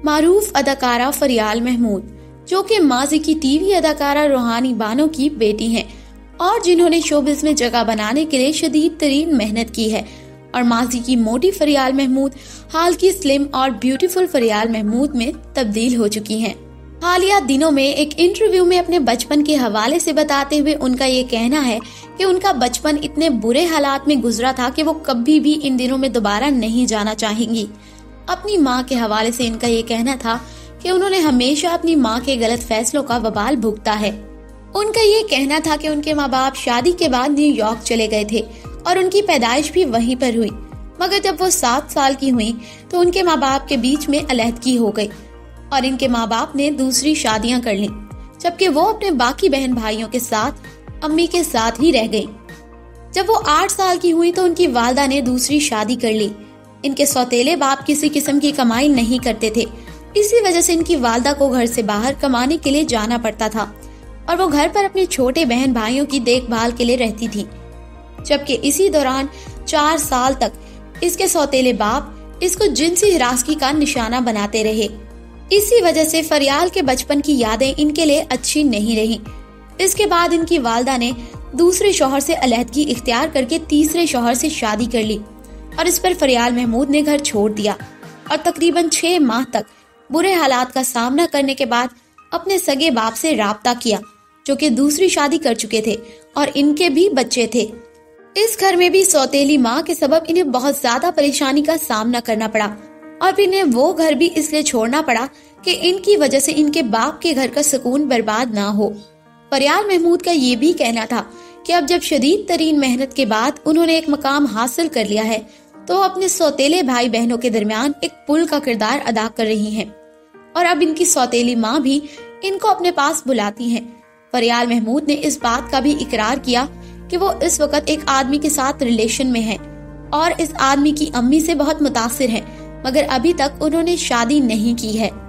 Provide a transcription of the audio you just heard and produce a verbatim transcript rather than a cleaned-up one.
मारूफ अदाकारा फरियाल महमूद, जो कि माजी की टीवी अदाकारा रूहानी बानो की बेटी हैं और जिन्होंने शोबिज में जगह बनाने के लिए शदीद तरीन मेहनत की है। और माजी की मोटी फरियाल महमूद हाल की स्लिम और ब्यूटीफुल फरियाल महमूद में तब्दील हो चुकी हैं। हालिया दिनों में एक इंटरव्यू में अपने बचपन के हवाले से बताते हुए उनका ये कहना है कि उनका बचपन इतने बुरे हालात में गुजरा था कि वो कभी भी इन दिनों में दोबारा नहीं जाना चाहेंगी। अपनी माँ के हवाले से इनका ये कहना था कि उन्होंने हमेशा अपनी माँ के गलत फैसलों का वबाल भुगता है। उनका ये कहना था कि उनके माँ बाप शादी के बाद न्यूयॉर्क चले गए थे और उनकी पैदाइश भी वहीं पर हुई, मगर जब वो सात साल की हुई तो उनके माँ बाप के बीच में अलहदगी हो गई और इनके माँ बाप ने दूसरी शादियां कर ली, जबकि वो अपने बाकी बहन भाइयों के साथ अम्मी के साथ ही रह गई। जब वो आठ साल की हुई तो उनकी वालदा ने दूसरी शादी कर ली। इनके सौतेले बाप किसी किस्म की कमाई नहीं करते थे, इसी वजह से इनकी वालदा को घर से बाहर कमाने के लिए जाना पड़ता था और वो घर पर अपने छोटे बहन भाइयों की देखभाल के लिए रहती थी। जबकि इसी दौरान चार साल तक इसके सौतेले बाप इसको जिनसी हिरासगी का निशाना बनाते रहे। इसी वजह से फरियाल के बचपन की यादें इनके लिए अच्छी नहीं रही। इसके बाद इनकी वालदा ने दूसरे शौहर से अलहदगी इख्तियार करके तीसरे शौहर से शादी कर ली और इस पर फरियाल महमूद ने घर छोड़ दिया और तकरीबन छह माह तक बुरे हालात का सामना करने के बाद अपने सगे बाप से राब्ता किया, जो कि दूसरी शादी कर चुके थे और इनके भी बच्चे थे। इस घर में भी सौतेली माँ के सबब इन्हें बहुत ज्यादा परेशानी का सामना करना पड़ा और फिर इन्हें वो घर भी इसलिए छोड़ना पड़ा कि इनकी वजह से इनके बाप के घर का सुकून बर्बाद ना हो। फरियाल महमूद का ये भी कहना था कि अब जब शदीद तरीन मेहनत के बाद उन्होंने एक मकाम हासिल कर लिया है तो अपने सौतेले भाई बहनों के दरमियान एक पुल का किरदार अदा कर रही हैं और अब इनकी सौतेली माँ भी इनको अपने पास बुलाती हैं। फरियाल महमूद ने इस बात का भी इकरार किया कि वो इस वक्त एक आदमी के साथ रिलेशन में है और इस आदमी की अम्मी से बहुत मुतासिर है, मगर अभी तक उन्होंने शादी नहीं की है।